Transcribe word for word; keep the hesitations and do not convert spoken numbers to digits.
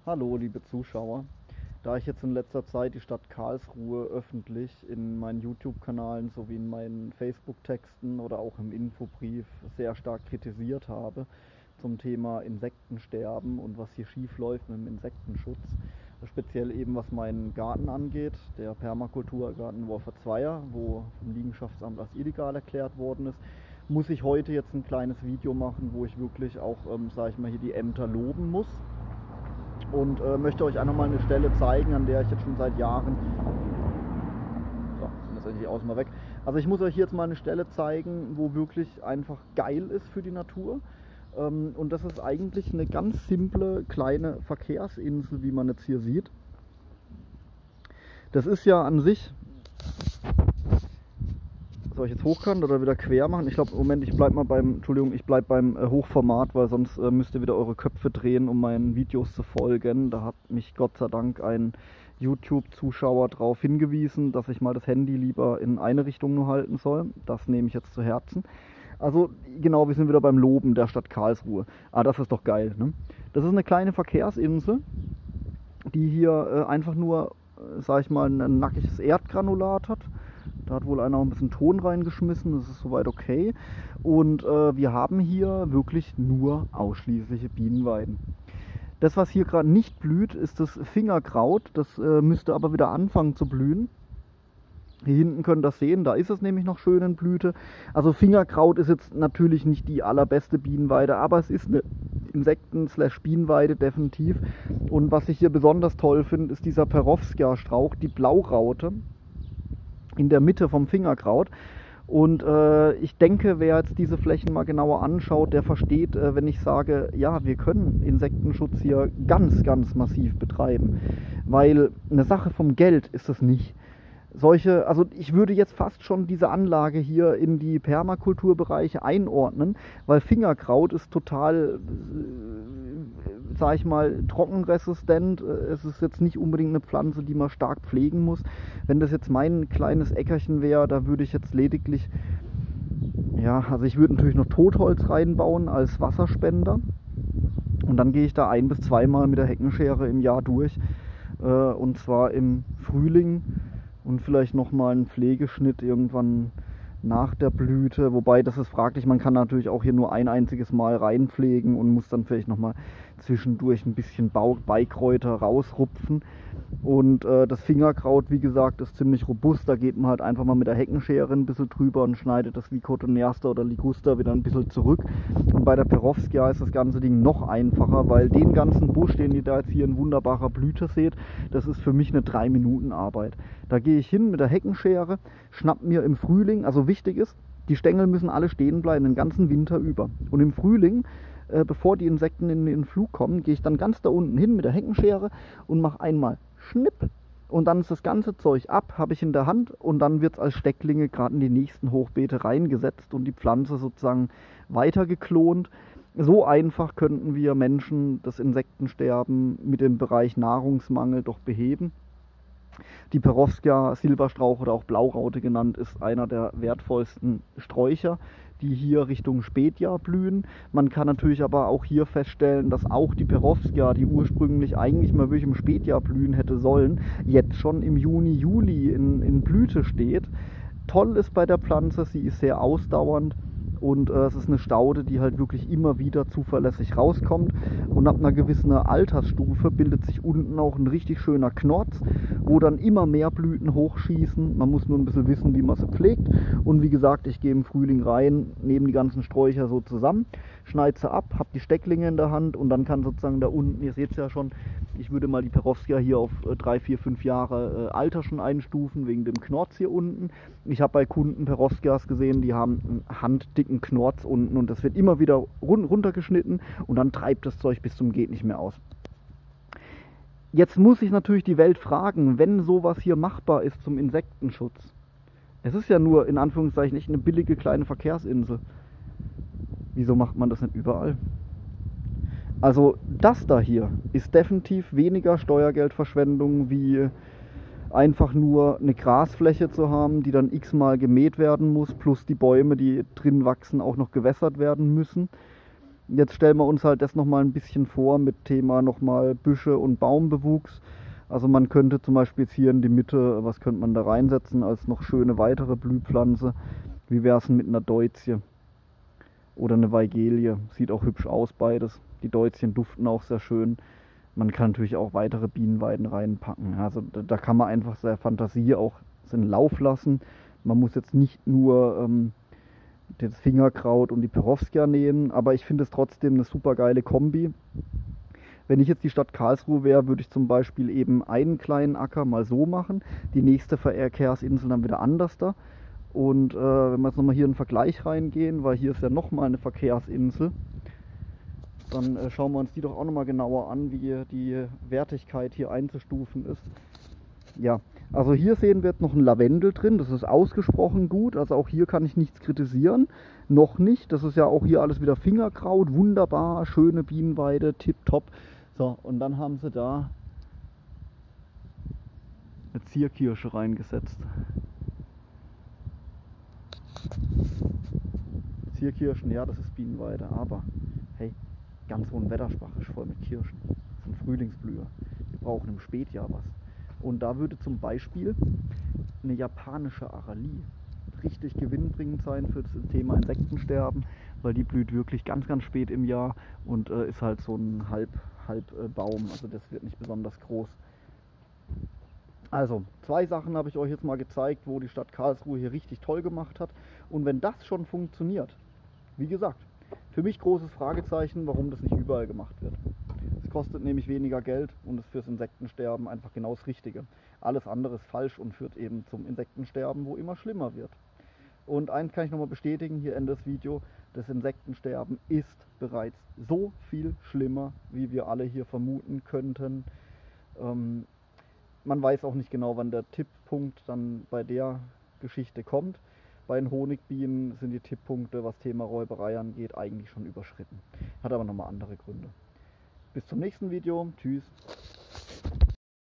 Hallo liebe Zuschauer, da ich jetzt in letzter Zeit die Stadt Karlsruhe öffentlich in meinen YouTube-Kanalen sowie in meinen Facebook-Texten oder auch im Infobrief sehr stark kritisiert habe zum Thema Insektensterben und was hier schief läuft mit dem Insektenschutz, speziell eben was meinen Garten angeht, der Permakulturgarten Wolfertsweier, wo vom Liegenschaftsamt als illegal erklärt worden ist, muss ich heute jetzt ein kleines Video machen, wo ich wirklich auch, ähm, sage ich mal, hier die Ämter loben muss. Und äh, möchte euch einfach mal eine Stelle zeigen, an der ich jetzt schon seit Jahren... So, sind das eigentlich außen mal weg. Also ich muss euch jetzt mal eine Stelle zeigen, wo wirklich einfach geil ist für die Natur. Ähm, und das ist eigentlich eine ganz simple kleine Verkehrsinsel, wie man jetzt hier sieht. Das ist ja an sich... Soll ich jetzt hochkant oder wieder quer machen? Ich glaube, Moment, ich bleibe mal beim, Entschuldigung, ich bleibe beim äh, Hochformat, weil sonst äh, müsst ihr wieder eure Köpfe drehen, um meinen Videos zu folgen. Da hat mich Gott sei Dank ein YouTube-Zuschauer darauf hingewiesen, dass ich mal das Handy lieber in eine Richtung nur halten soll. Das nehme ich jetzt zu Herzen. Also genau, wir sind wieder beim Loben der Stadt Karlsruhe. Ah, das ist doch geil, ne? Das ist eine kleine Verkehrsinsel, die hier äh, einfach nur, äh, sag ich mal, ein nackiges Erdgranulat hat. Da hat wohl einer auch ein bisschen Ton reingeschmissen, das ist soweit okay. Und äh, wir haben hier wirklich nur ausschließliche Bienenweiden. Das, was hier gerade nicht blüht, ist das Fingerkraut. Das äh, müsste aber wieder anfangen zu blühen. Hier hinten könnt ihr das sehen, da ist es nämlich noch schön in Blüte. Also Fingerkraut ist jetzt natürlich nicht die allerbeste Bienenweide, aber es ist eine Insekten-Bienenweide definitiv. Und was ich hier besonders toll finde, ist dieser Perovskaya-Strauch, die Blauraute in der Mitte vom Fingerkraut. Und äh, ich denke, wer jetzt diese Flächen mal genauer anschaut, der versteht, äh, wenn ich sage, ja, wir können Insektenschutz hier ganz, ganz massiv betreiben. Weil eine Sache vom Geld ist es nicht. Solche, also ich würde jetzt fast schon diese Anlage hier in die Permakulturbereiche einordnen, weil Fingerkraut ist total, äh, sag ich mal, trockenresistent. Es ist jetzt nicht unbedingt eine Pflanze, die man stark pflegen muss. Wenn das jetzt mein kleines Äckerchen wäre, da würde ich jetzt lediglich, ja, also ich würde natürlich noch Totholz reinbauen als Wasserspender. Und dann gehe ich da ein bis zweimal mit der Heckenschere im Jahr durch. Äh, und zwar im Frühling. Und vielleicht nochmal einen Pflegeschnitt irgendwann nach der Blüte. Wobei, das ist fraglich, man kann natürlich auch hier nur ein einziges Mal reinpflegen und muss dann vielleicht nochmal zwischendurch ein bisschen Beikräuter rausrupfen. Und äh, das Fingerkraut, wie gesagt, ist ziemlich robust. Da geht man halt einfach mal mit der Heckenschere ein bisschen drüber und schneidet das wie Cotoneaster oder Liguster wieder ein bisschen zurück. Und bei der Perovskaya ist das ganze Ding noch einfacher, weil den ganzen Busch, den ihr da jetzt hier in wunderbarer Blüte seht, das ist für mich eine drei Minuten Arbeit. Da gehe ich hin mit der Heckenschere, schnapp mir im Frühling, also wichtig ist, die Stängel müssen alle stehen bleiben, den ganzen Winter über. Und im Frühling, äh, bevor die Insekten in den Flug kommen, gehe ich dann ganz da unten hin mit der Heckenschere und mache einmal Schnipp. Und dann ist das ganze Zeug ab, habe ich in der Hand und dann wird es als Stecklinge gerade in die nächsten Hochbeete reingesetzt und die Pflanze sozusagen weiter geklont. So einfach könnten wir Menschen das Insektensterben mit dem Bereich Nahrungsmangel doch beheben. Die Perovskaya, Silberstrauch oder auch Blauraute genannt, ist einer der wertvollsten Sträucher, die hier Richtung Spätjahr blühen. Man kann natürlich aber auch hier feststellen, dass auch die Perovskaya, die ursprünglich eigentlich mal wirklich im Spätjahr blühen hätte sollen, jetzt schon im Juni, Juli in, in Blüte steht. Toll ist bei der Pflanze, sie ist sehr ausdauernd. Und äh, es ist eine Staude, die halt wirklich immer wieder zuverlässig rauskommt. Und ab einer gewissen Altersstufe bildet sich unten auch ein richtig schöner Knorz, wo dann immer mehr Blüten hochschießen. Man muss nur ein bisschen wissen, wie man sie pflegt. Und wie gesagt, ich gehe im Frühling rein, nehme die ganzen Sträucher so zusammen, schneide sie ab, habe die Stecklinge in der Hand und dann kann sozusagen da unten, ihr seht es ja schon, ich würde mal die Perovskaya hier auf drei, vier, fünf Jahre äh, Alter schon einstufen, wegen dem Knorz hier unten. Ich habe bei Kunden Perovskayas gesehen, die haben einen handdicken Knorz unten und das wird immer wieder run runtergeschnitten und dann treibt das Zeug bis zum geht nicht mehr aus. Jetzt muss ich natürlich die Welt fragen, wenn sowas hier machbar ist zum Insektenschutz. Es ist ja nur in Anführungszeichen nicht eine billige kleine Verkehrsinsel. Wieso macht man das nicht überall? Also das da hier ist definitiv weniger Steuergeldverschwendung wie einfach nur eine Grasfläche zu haben, die dann x-mal gemäht werden muss, plus die Bäume, die drin wachsen, auch noch gewässert werden müssen. Jetzt stellen wir uns halt das nochmal ein bisschen vor mit Thema nochmal Büsche und Baumbewuchs. Also man könnte zum Beispiel jetzt hier in die Mitte, was könnte man da reinsetzen als noch schöne weitere Blühpflanze? Wie wäre es denn mit einer Deutzie oder eine Weigelie? Sieht auch hübsch aus beides. Die Deutzien duften auch sehr schön. Man kann natürlich auch weitere Bienenweiden reinpacken. Also da, da kann man einfach seine Fantasie auch in Lauf lassen. Man muss jetzt nicht nur ähm, das Fingerkraut und die Perovskia nehmen, aber ich finde es trotzdem eine super geile Kombi. Wenn ich jetzt die Stadt Karlsruhe wäre, würde ich zum Beispiel eben einen kleinen Acker mal so machen, die nächste Verkehrsinsel dann wieder anders da. Und äh, wenn wir jetzt nochmal hier in den Vergleich reingehen, weil hier ist ja nochmal eine Verkehrsinsel, dann äh, schauen wir uns die doch auch nochmal genauer an, wie die Wertigkeit hier einzustufen ist. Ja, also hier sehen wir jetzt noch ein Lavendel drin, das ist ausgesprochen gut, also auch hier kann ich nichts kritisieren, noch nicht, das ist ja auch hier alles wieder Fingerkraut, wunderbar, schöne Bienenweide, tipptopp. So, und dann haben sie da eine Zierkirsche reingesetzt. Zierkirschen, ja, das ist Bienenweide, aber hey, ganz Hohenwettersbach ist voll mit Kirschen, das sind Frühlingsblüher, wir brauchen im Spätjahr was. Und da würde zum Beispiel eine japanische Aralie richtig gewinnbringend sein für das Thema Insektensterben, weil die blüht wirklich ganz, ganz spät im Jahr und äh, ist halt so ein Halb, Halbbaum, äh, also das wird nicht besonders groß. Also, zwei Sachen habe ich euch jetzt mal gezeigt, wo die Stadt Karlsruhe hier richtig toll gemacht hat. Und wenn das schon funktioniert, wie gesagt, für mich großes Fragezeichen, warum das nicht überall gemacht wird. Es kostet nämlich weniger Geld und ist fürs Insektensterben einfach genau das Richtige. Alles andere ist falsch und führt eben zum Insektensterben, wo immer schlimmer wird. Und eins kann ich nochmal bestätigen, hier Ende des Videos, das Insektensterben ist bereits so viel schlimmer, wie wir alle hier vermuten könnten. Ähm, man weiß auch nicht genau, wann der Tipppunkt dann bei der Geschichte kommt. Bei den Honigbienen sind die Tipppunkte, was Thema Räuberei angeht, eigentlich schon überschritten. Hat aber nochmal andere Gründe. Bis zum nächsten Video. Tschüss.